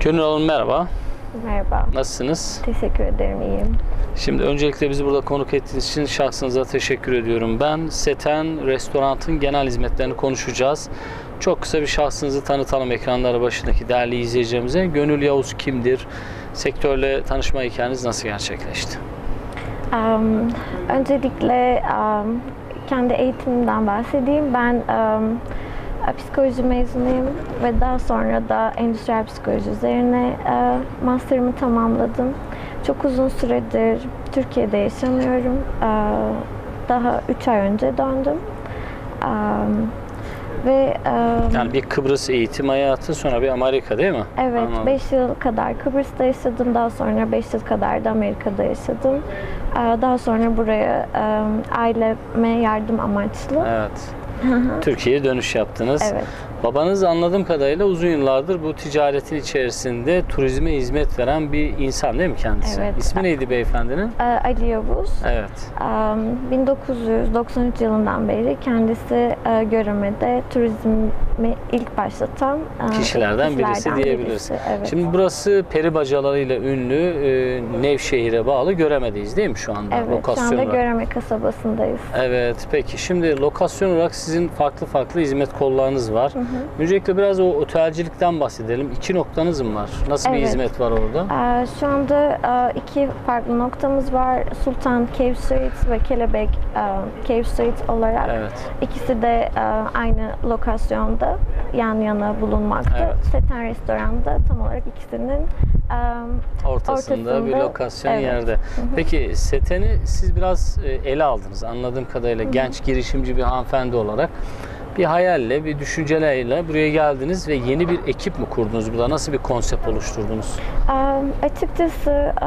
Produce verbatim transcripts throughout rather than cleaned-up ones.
Gönül Hanım merhaba. Merhaba. Nasılsınız? Teşekkür ederim, iyiyim. Şimdi öncelikle bizi burada konuk ettiğiniz için şahsınıza teşekkür ediyorum. Ben Seten Restorant'ın genel hizmetlerini konuşacağız. Çok kısa bir şahsınızı tanıtalım ekranları başındaki değerli izleyicilerimize. Gönül Yavuz kimdir? Sektörle tanışma hikayeniz nasıl gerçekleşti? Um, öncelikle um, kendi eğitimimden bahsedeyim. Ben um, psikoloji mezunuyum ve daha sonra da endüstriyel psikoloji üzerine uh, master'ımı tamamladım. Çok uzun süredir Türkiye'de yaşamıyorum. Uh, daha üç ay önce döndüm. Um, ve um, Yani bir Kıbrıs eğitim hayatı, sonra bir Amerika değil mi? Evet, Anladım. beş yıl kadar Kıbrıs'ta yaşadım. Daha sonra beş yıl kadar da Amerika'da yaşadım. Daha sonra buraya aileme yardım amaçlı. Evet. Türkiye'ye dönüş yaptınız. Evet. Babanız anladığım kadarıyla uzun yıllardır bu ticaretin içerisinde turizme hizmet veren bir insan değil mi kendisi? Evet. İsmi neydi beyefendinin? Ali Yavuz. Evet. bin dokuz yüz doksan üç yılından beri kendisi Göreme'de turizmi ilk başlatan kişilerden, kişilerden birisi diyebiliriz. Birisi, evet. Şimdi burası peri bacalarıyla ünlü Nevşehir'e bağlı Göreme'deyiz değil mi şu anda? Evet, lokasyon şu anda olarak. Göreme kasabasındayız. Evet, peki şimdi lokasyon olarak sizin farklı farklı hizmet kollarınız var. Hı hı. Öncelikle biraz o otelcilikten bahsedelim. İki noktanız mı var? Nasıl Evet. bir hizmet var orada? Ee, şu anda e, iki farklı noktamız var. Sultan Cave Street ve Kelebek e, Cave Street olarak. Evet. İkisi de e, aynı lokasyonda yan yana bulunmakta. Evet. Seten Restoran'da tam olarak ikisinin e, Ortasında, ortasında bir lokasyon evet. yerde. Hı hı. Peki Seten'i siz biraz e, ele aldınız anladığım kadarıyla. Hı hı. Genç girişimci bir hanımefendi olarak bir hayalle, bir düşüncelerle buraya geldiniz ve yeni bir ekip mi kurdunuz burada? Nasıl bir konsept oluşturdunuz? E, açıkçası e,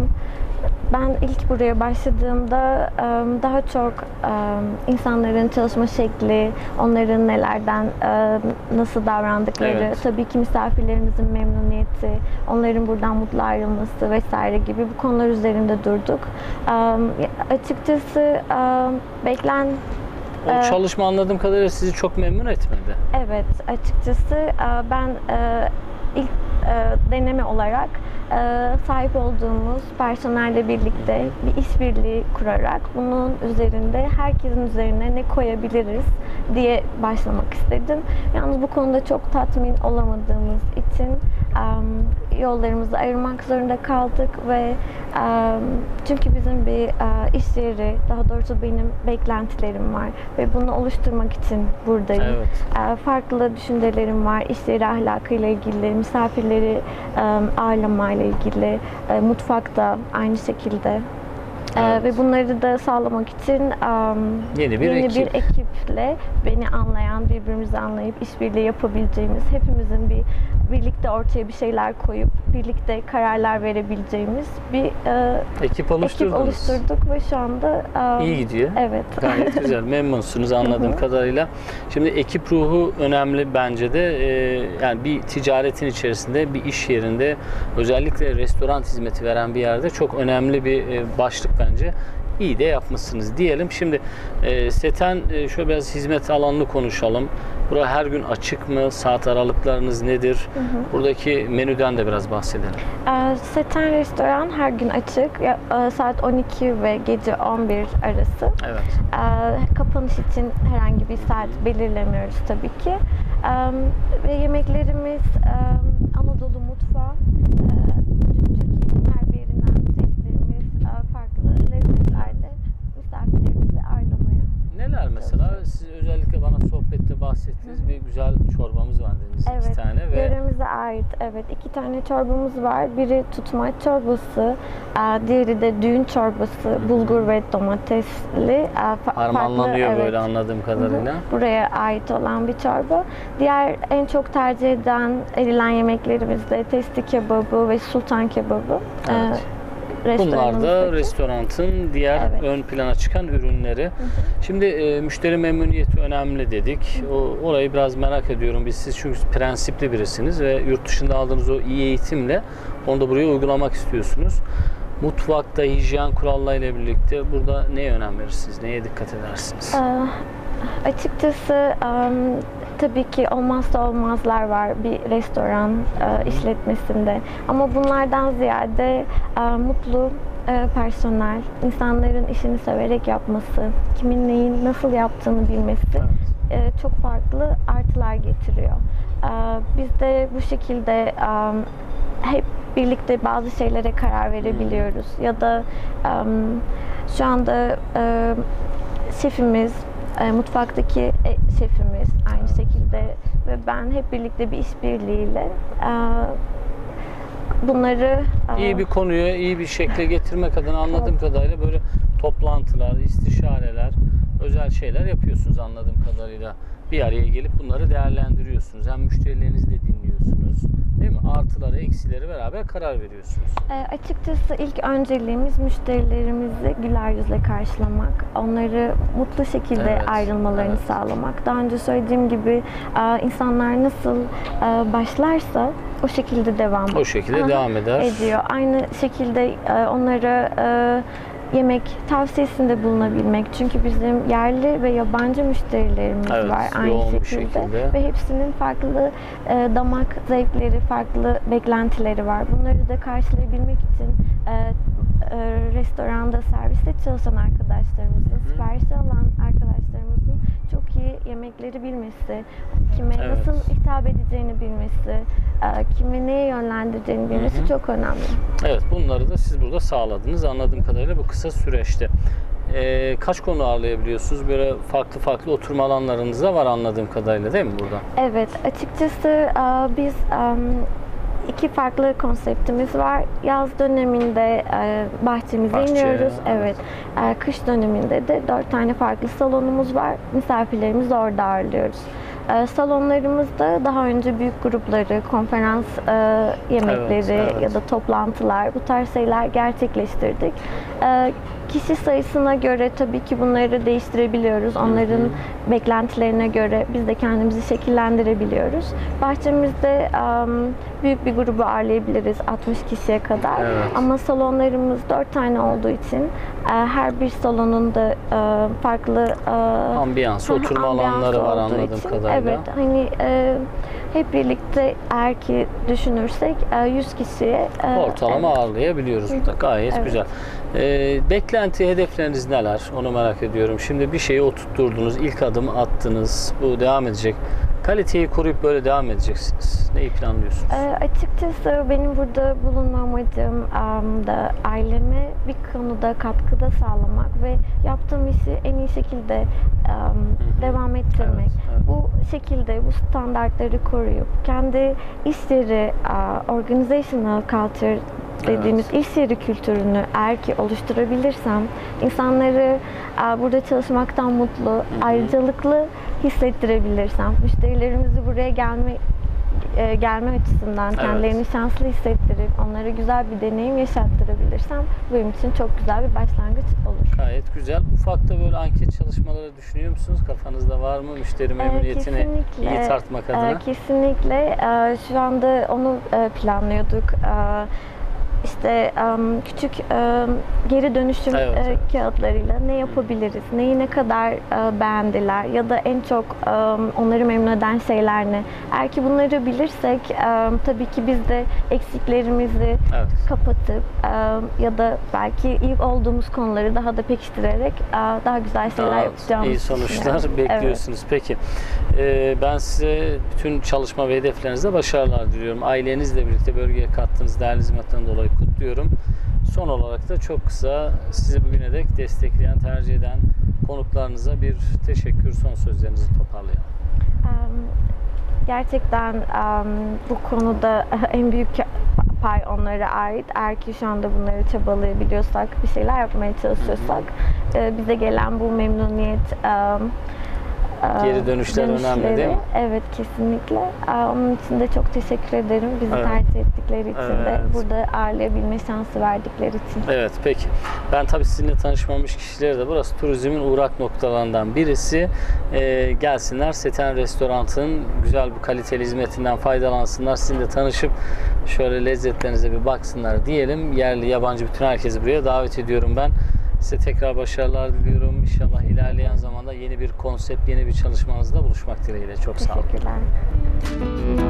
ben ilk buraya başladığımda e, daha çok e, insanların çalışma şekli, onların nelerden e, nasıl davrandıkları, Evet. tabii ki misafirlerimizin memnuniyeti, onların buradan mutlu ayrılması vesaire gibi bu konular üzerinde durduk. E, açıkçası e, beklen O Ee, çalışma anladığım kadarıyla sizi çok memnun etmedi. Evet, açıkçası e, ben e, ilk e, deneme olarak e, sahip olduğumuz personelle birlikte bir işbirliği kurarak bunun üzerinde herkesin üzerine ne koyabiliriz diye başlamak istedim. Yalnız bu konuda çok tatmin olamadığımız için e, yollarımızı ayırmak zorunda kaldık ve e, çünkü bizim bir e, iş yeri, daha doğrusu benim beklentilerim var ve bunu oluşturmak için buradayım. Evet. E, farklı düşüncelerim var, iş yeri ahlakıyla ilgili, misafirleri e, ağırlamayla ilgili, e, mutfakta aynı şekilde. Evet. Ee, ve bunları da sağlamak için um, Yeni bir yeni ekip. bir ekiple beni anlayan, birbirimizi anlayıp işbirliği yapabileceğimiz, hepimizin bir birlikte ortaya bir şeyler koyup birlikte kararlar verebileceğimiz bir e, Ekip oluşturdunuz. ekip oluşturduk ve şu anda um, İyi gidiyor. Evet. Gayet güzel. Memnunsunuz anladığım kadarıyla. Şimdi ekip ruhu önemli bence de. Ee, yani bir ticaretin içerisinde, bir iş yerinde, özellikle restoran hizmeti veren bir yerde çok önemli bir e, başlık bence. İyi de yapmışsınız diyelim. Şimdi e, Seten e, şöyle biraz hizmet alanını konuşalım. Bura her gün açık mı? Saat aralıklarınız nedir? Hı hı. Buradaki menüden de biraz bahsedelim. E, Seten Restoran her gün açık. E, saat on iki ve gece on bir arası. Evet. E, kapanış için herhangi bir saat belirlemiyoruz tabii ki. E, ve yemeklerimiz e, Anadolu mutfağı. E, Türkiye'nin her bir yerinden seçtiğimiz e, farklı lezzetlerle misafirlerimizi ağırlamaya. Neler mesela? Siz özellikle bana sohbette bahsettiğiniz bir güzel çorbamız var dediniz. Evet, iki tane ve yöremize ait evet iki tane çorbamız var. Biri tutmaç çorbası, e, diğeri de düğün çorbası, bulgur ve domatesli. e, fa- harmanlanıyor farklı, böyle evet. anladığım kadarıyla. Hı hı. Buraya ait olan bir çorba. Diğer en çok tercih edilen edilen yemeklerimiz de testi kebabı ve sultan kebabı. Evet. E, Bunlar da restoranımızdaki. restoranın diğer Evet. ön plana çıkan ürünleri. Hı hı. Şimdi e, müşteri memnuniyeti önemli dedik. O, orayı biraz merak ediyorum. Biz siz çünkü prensipli birisiniz ve yurt dışında aldığınız o iyi eğitimle onu da buraya uygulamak istiyorsunuz. Mutfakta hijyen kurallarıyla birlikte burada neye önem verirsiniz? Neye dikkat edersiniz? Ee, açıkçası um, tabii ki olmazsa olmazlar var bir restoran e, işletmesinde. Ama bunlardan ziyade e, mutlu e, personel, insanların işini severek yapması, kimin neyi nasıl yaptığını bilmesi Evet. e, çok farklı artılar getiriyor. E, biz de bu şekilde e, hep birlikte bazı şeylere karar verebiliyoruz. Ya da e, şu anda e, şefimiz, e, mutfaktaki e, şefimiz aynı Evet. şekilde ve ben hep birlikte bir işbirliğiyle e, bunları e, İyi bir konuyu iyi bir şekle getirmek adına anladığım kadarıyla böyle toplantılar, istişareler, özel şeyler yapıyorsunuz anladığım kadarıyla. Bir araya gelip bunları değerlendiriyorsunuz. Hem müşterilerinizi de dinliyorsunuz. Değil mi? Artıları, eksileri beraber karar veriyorsunuz. E, açıkçası ilk önceliğimiz müşterilerimizi güler yüzle karşılamak, onları mutlu şekilde Evet, ayrılmalarını evet. sağlamak. Daha önce söylediğim gibi e, insanlar nasıl e, başlarsa o şekilde devam O şekilde Aha, devam eder. ediyor. Aynı şekilde e, onlara e, yemek tavsiyesinde bulunabilmek. Çünkü bizim yerli ve yabancı müşterilerimiz Evet, var aynı yoğun bir şekilde. şekilde. Ve hepsinin farklı e, damak zevkleri, farklı beklentileri var. Bunları da karşılayabilmek için e, e, restoranda serviste çalışan arkadaşlarımızın, siparişi alan arkadaşlarımızın çok iyi yemekleri bilmesi, kime Evet. nasıl hitap edeceğini bilmesi, e, kimi neye yönlendireceğini bilmesi Hı hı. çok önemli. Evet, bunları da siz burada sağladınız anladığım kadarıyla bu kısa süreçte. Ee, kaç konu ağırlayabiliyorsunuz? Böyle farklı farklı oturma alanlarınız da var anladığım kadarıyla değil mi burada? Evet, açıkçası e, biz e, iki farklı konseptimiz var. Yaz döneminde e, bahçemize Bahçe, iniyoruz. evet. Evet. E, kış döneminde de dört tane farklı salonumuz var. Misafirlerimizi orada ağırlıyoruz. E, salonlarımızda daha önce büyük grupları, konferans e, yemekleri Evet, evet. ya da toplantılar, bu tarz şeyler gerçekleştirdik. E, kişi sayısına göre tabii ki bunları değiştirebiliyoruz. Onların Hı hı. beklentilerine göre biz de kendimizi şekillendirebiliyoruz. Bahçemizde um, büyük bir grubu ağırlayabiliriz altmış kişiye kadar. Evet. Ama salonlarımız dört tane olduğu için e, her bir salonun da e, farklı e, Ambiyans, oturma ambiyansı alanları var olduğu anladığım için, kadarıyla. Evet, hani e, hep birlikte eğer ki düşünürsek e, yüz kişiye e, Ortalama evet. ağırlayabiliyoruz burada. Gayet Evet. güzel. Ee, beklenti, hedefleriniz neler? Onu merak ediyorum. Şimdi bir şeyi oturtturdunuz, ilk adımı attınız. Bu devam edecek. Kaliteyi koruyup böyle devam edeceksiniz. Neyi planlıyorsunuz? E, açıkçası benim burada bulunma amacım um, da aileme bir konuda katkıda sağlamak ve yaptığım işi en iyi şekilde um, devam ettirmek. Evet, evet. Bu şekilde bu standartları koruyup kendi iş yeri, uh, organizational culture dediğimiz Evet. iş yeri kültürünü eğer ki oluşturabilirsem, insanları uh, burada çalışmaktan mutlu, hı. ayrıcalıklı hissettirebilirsem, müşterilerimizi buraya gelme e, gelme açısından Evet. kendilerini şanslı hissettirip onlara güzel bir deneyim yaşattırabilirsem benim için çok güzel bir başlangıç olur. Gayet güzel. Ufak da böyle anket çalışmaları düşünüyor musunuz? Kafanızda var mı? Müşteri memnuniyetini kesinlikle. iyi tartmak adına. Ee, kesinlikle. Ee, şu anda onu e, planlıyorduk. Ee, işte em, küçük em, geri dönüşüm Evet, e, evet. kağıtlarıyla ne yapabiliriz, neyi ne kadar e, beğendiler ya da en çok em, onları memnun eden şeyler ne? Eğer ki bunları bilirsek em, tabii ki biz de eksiklerimizi Evet. kapatıp em, ya da belki iyi olduğumuz konuları daha da pekiştirerek e, daha güzel şeyler Daha yapacağımızı iyi sonuçlar düşünüyorum. bekliyorsunuz. Peki. Ee, ben size bütün çalışma ve hedeflerinizde başarılar diliyorum. Ailenizle birlikte bölgeye kattığınız değerli hizmetten dolayı kutluyorum. Son olarak da çok kısa sizi bugüne dek destekleyen, tercih eden konuklarınıza bir teşekkür, son sözlerinizi toparlayalım. Em, Gerçekten em, bu konuda en büyük pay onlara ait. Eğer ki şu anda bunları çabalayabiliyorsak, bir şeyler yapmaya çalışıyorsak, e, bize gelen bu memnuniyet, em, e, Geri dönüşler önemli değil mi? Evet, kesinlikle. E, Onun için de çok teşekkür ederim. Bizi Evet. tercih ettikleri için Evet. de, burada ağırlayabilme şansı verdikleri için. Evet, peki. Ben tabii sizinle tanışmamış kişileri de burası turizmin uğrak noktalarından birisi. Ee, gelsinler Seten Restorant'ın güzel bu kaliteli hizmetinden faydalansınlar. Sizinle tanışıp şöyle lezzetlerinize bir baksınlar diyelim. Yerli, yabancı bütün herkesi buraya davet ediyorum ben. Size tekrar başarılar diliyorum. İnşallah ilerleyen zaman zamanda yeni bir konsept, yeni bir çalışmanızda buluşmak dileğiyle. Çok sağ olun. Teşekkürler.